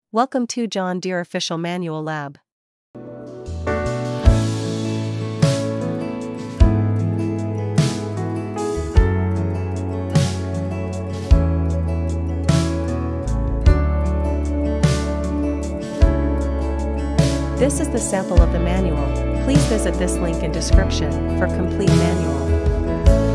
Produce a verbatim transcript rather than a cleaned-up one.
Welcome to John Deere Official Manual Lab. This is the sample of the manual. Please visit this link in description for complete manual.